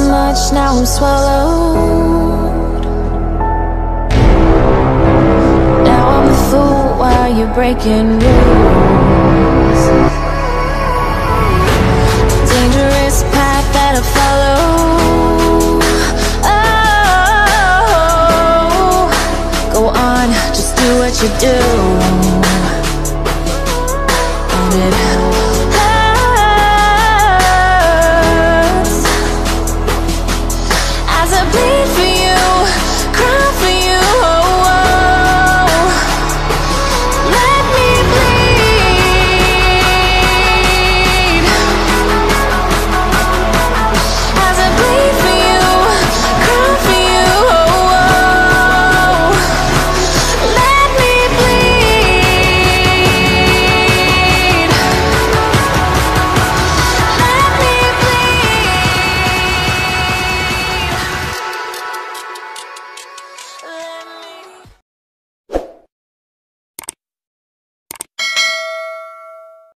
much, now I'm swallowed. Now I'm the fool while you're breaking rules. Dangerous path that I follow. Oh, go on, just do what you do.